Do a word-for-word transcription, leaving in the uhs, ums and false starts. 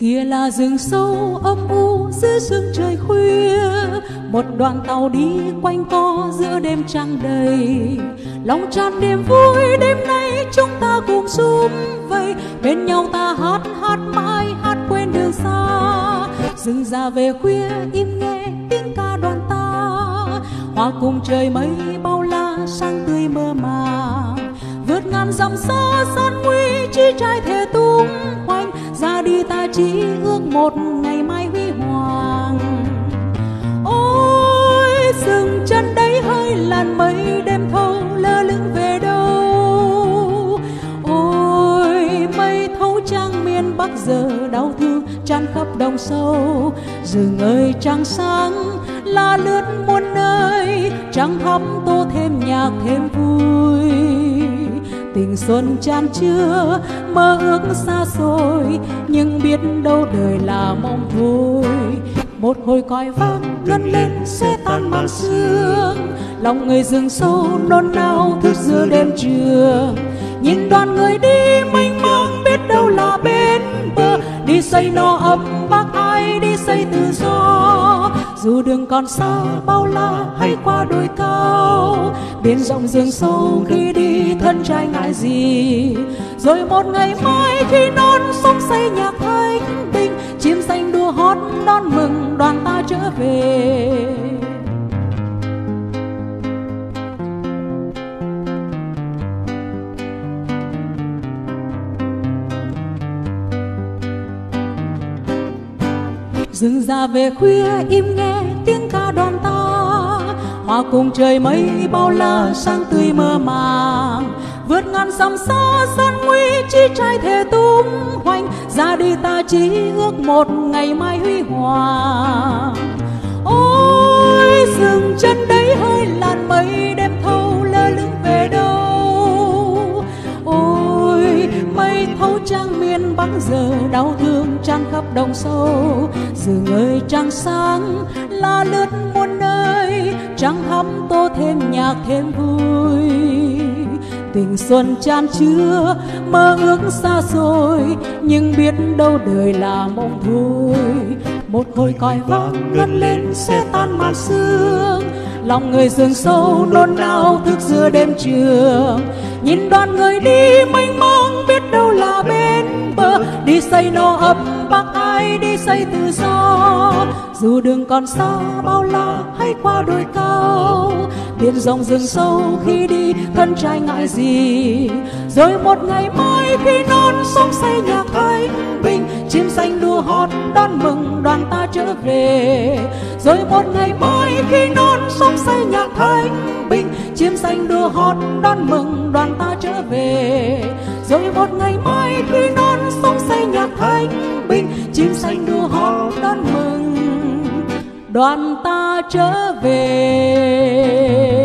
Kia là rừng sâu âm u giữa sương trời khuya, một đoàn tàu đi quanh co giữa đêm trăng đầy. Lòng tràn niềm vui đêm nay chúng ta cùng sum vầy, bên nhau ta hát hát mãi hát quên đường xa. Rừng già về khuya im nghe tiếng ca đoàn ta, hòa cùng trời mây bao la sáng tươi mơ màng. Vượt ngàn dặm xa gian nguy chí trai thề tung hoành, ra đi ta chỉ ước một ngày mai huy hoàng. Ôi dừng chân đấy hơi làn mây đêm thâu lơ lửng về đâu. Ôi mây thấu trang miền Bắc giờ đau thương tràn khắp đồng sâu. Rừng ơi trăng sáng la lướt muôn nơi, trăng thắm tô thêm nhạc thêm vui. Tình xuân chan chứa mơ ước xa xôi, nhưng biết đâu đời là mong thôi. Một hồi còi vang ngân lên sẽ tan màn sương, lòng người rừng sâu nôn nao thức giữa đêm trường. Nhìn đoàn người đi mênh mang biết đâu là bên bờ, đi xây no ấm bác ai đi xây tự do. Dù đường còn xa bao la hay qua đồi cao, biển rộng rừng sâu khi đi thân trai ngại gì. Rồi một ngày mai khi non sông xây nhạc thanh bình, chim xanh đua hót đón mừng đoàn ta trở về. Rừng già về khuya im nghe tiếng ca đoàn ta, hòa cùng trời mây bao la sáng tươi mơ màng. Vượt ngàn dặm xa gian nguy chí trai thề tung hoành, ra đi ta chỉ ước một ngày mai huy hoàng. Ôi dừng chân đấy hơi làn mây đêm thâu lơ lửng về đâu. Ôi mây thấu trang miền Bắc giờ đau thương tràn khắp đồng sâu. Rừng ơi trăng sáng la lướt muôn nơi, trăng thắm tô thêm nhạc thêm vui. Tình xuân chan chứa mơ ước xa xôi, nhưng biết đâu đời là mong thôi. Một hồi còi vang ngân lên sẽ tan màn sương, lòng người rừng sâu nôn nao thức giữa đêm trường. Nhìn đoàn người đi mênh mang biết đâu là bên bờ, đi xây no ấm bác ai đi xây tự do. Dù đường còn xa bao la hay qua đồi cao, biển rộng rừng sâu khi đi thân trai ngại gì. Rồi một ngày mai khi non sông xây nhạc thanh bình, chim xanh đua hót đón mừng đoàn ta trở về. Rồi một ngày mai khi non sông xây nhạc thanh bình, chim xanh đua hót đón mừng đoàn ta trở về. Rồi một ngày mai khi non sông xây nhạc thanh bình, chim xanh đua hót đón mừng đoàn ta trở về.